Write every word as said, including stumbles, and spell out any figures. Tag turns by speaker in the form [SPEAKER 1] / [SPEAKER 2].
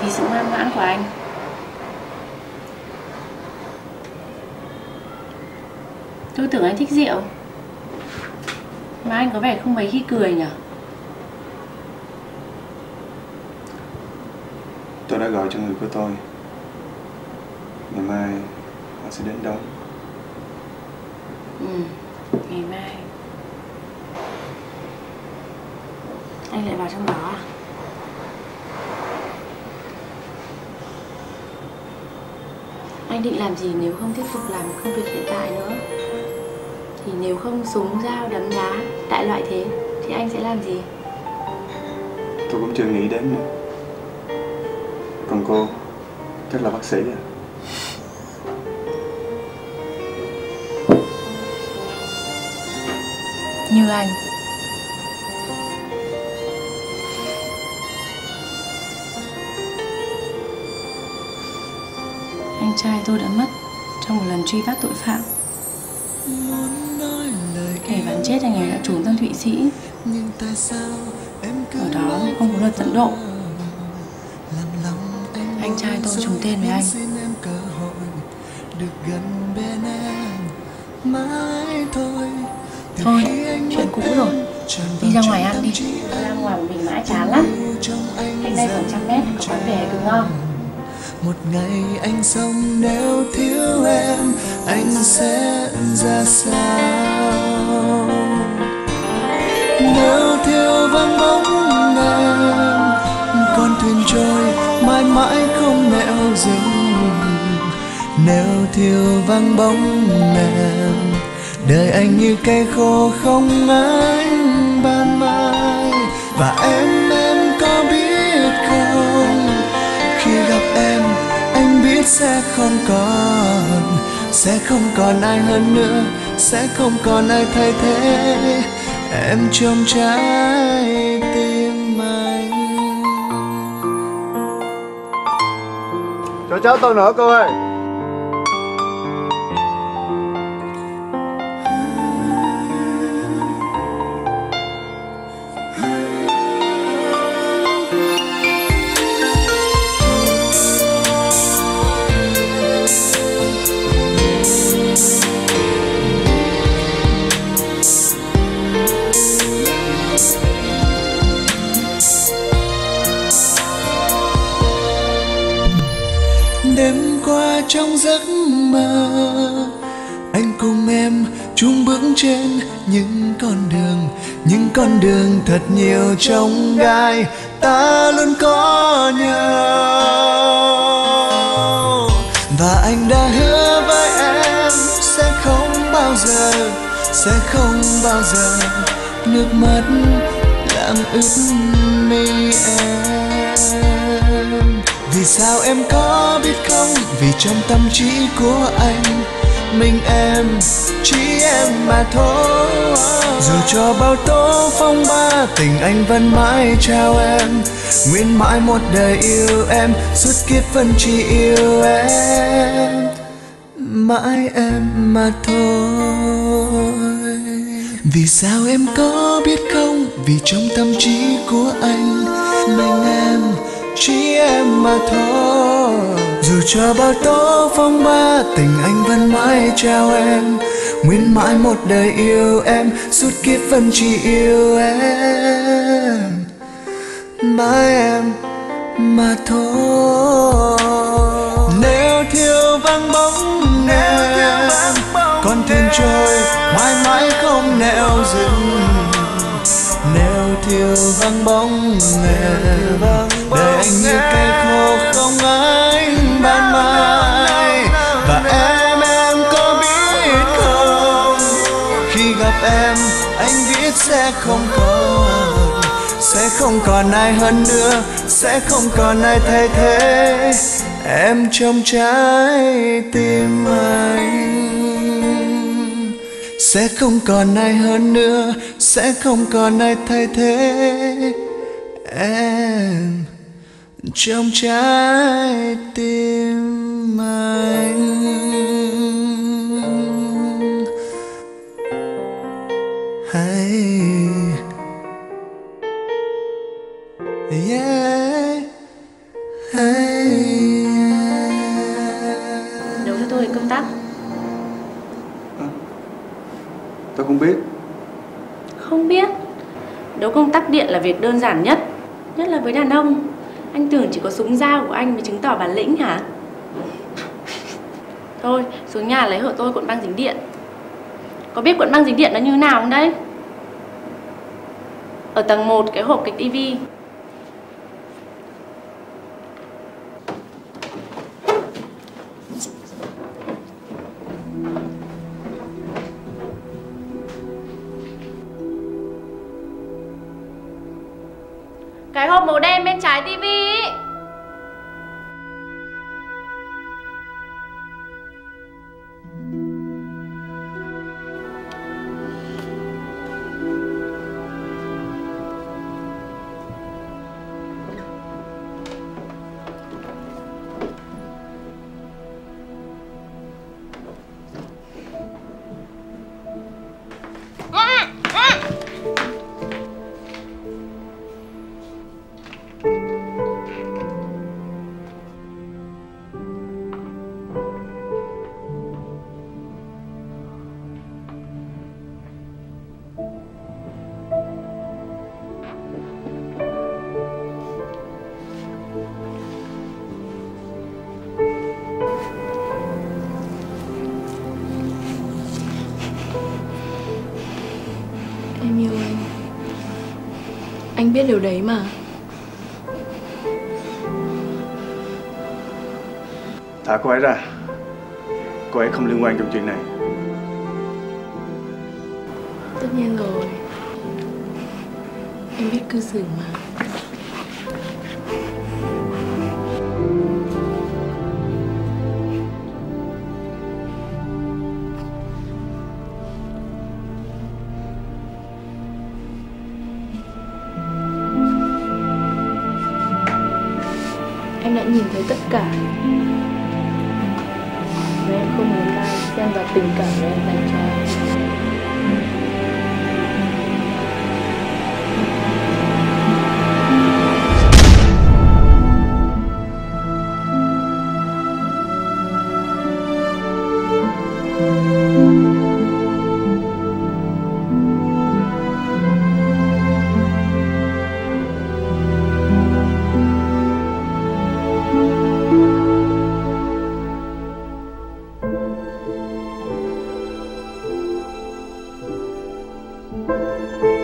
[SPEAKER 1] vì sự ngoan ngoãn của anh. Tôi tưởng anh thích rượu, mà anh có vẻ không mấy khi cười nhỉ?
[SPEAKER 2] Tôi đã gọi cho người của tôi. Ngày mai họ sẽ đến đón.
[SPEAKER 1] Ừ, ngày mai. Anh lại vào trong đó à? Anh định làm gì nếu không tiếp tục làm công việc hiện tại nữa? Thì nếu không súng, dao, đấm đá, đại loại thế, thì anh sẽ làm gì?
[SPEAKER 2] Tôi cũng chưa nghĩ đến nữa. Còn cô, chắc là bác sĩ à?
[SPEAKER 1] Như anh. Anh trai tôi đã mất trong một lần truy bắt tội phạm. Kẻ bắn chết anh ấy đã trốn sang Thụy Sĩ. Ở đó không có luật dẫn độ. Anh trai tôi trùng tên với anh. Thôi, chuyện cũ rồi. Đi ra ngoài ăn đi. Tôi ra ngoài một mình mãi chán lắm. Cách đây khoảng trăm mét có quán bè cực ngon.
[SPEAKER 3] Một ngày anh sống nếu thiếu em, anh sẽ ra sao? Nếu thiếu vắng bóng em, con thuyền trôi mãi mãi không nẻo dừng. Nếu thiếu vắng bóng em, đời anh như cây khô không ánh ban mai. Và em em có biết không, khi gặp em anh biết sẽ không còn, sẽ không còn ai hơn nữa, sẽ không còn ai thay thế em trong trái tim anh.
[SPEAKER 2] Cho cháu tôi nữa cô ơi.
[SPEAKER 3] Đêm qua trong giấc mơ, anh cùng em chung bước trên những con đường, những con đường thật nhiều chông gai, ta luôn có nhau. Và anh đã hứa với em sẽ không bao giờ, sẽ không bao giờ nước mắt làm ướt mi em. Vì sao em có biết không, vì trong tâm trí của anh mình em, chỉ em mà thôi. Dù cho bao tố phong ba, tình anh vẫn mãi trao em, nguyện mãi một đời yêu em, suốt kiếp vẫn chỉ yêu em, mãi em mà thôi. Vì sao em có biết không, vì trong tâm trí của anh mình em, chỉ em mà thôi. Dù cho bao tố phong ba, tình anh vẫn mãi trao em, nguyện mãi một đời yêu em, suốt kiếp vẫn chỉ yêu em, mãi em mà thôi. Nếu thiếu vắng bóng em, con thuyền trôi mãi mãi không nẻo dừng. Nếu thiếu vắng bóng em, đời anh như cây khô không ánh ban mai. Và em em có biết không, khi gặp em anh biết sẽ không còn, sẽ không còn ai hơn nữa, sẽ không còn ai thay thế em trong trái tim anh. Sẽ không còn ai hơn nữa, sẽ không còn ai thay thế em trong trái tim anh. Hay yeah, hey.
[SPEAKER 2] không biết?
[SPEAKER 1] Không biết. Đấu công tắc điện là việc đơn giản nhất, nhất là với đàn ông. Anh tưởng chỉ có súng dao của anh mới chứng tỏ bản lĩnh hả? Thôi, xuống nhà lấy hộ tôi cuộn băng dính điện. Có biết cuộn băng dính điện nó như nào không đấy? Ở tầng một cái hộp kịch tivi. Cái hộp màu đen bên trái tivi ý.
[SPEAKER 4] Em yêu anh. Anh biết điều đấy mà.
[SPEAKER 2] Thả cô ấy ra. Cô ấy không liên quan trong chuyện này.
[SPEAKER 4] Tất nhiên rồi. Em biết cư xử mà. Em đã nhìn thấy tất cả. Và em không muốn ai xem vào tình cảm của em dành cho anh.
[SPEAKER 1] Thank you.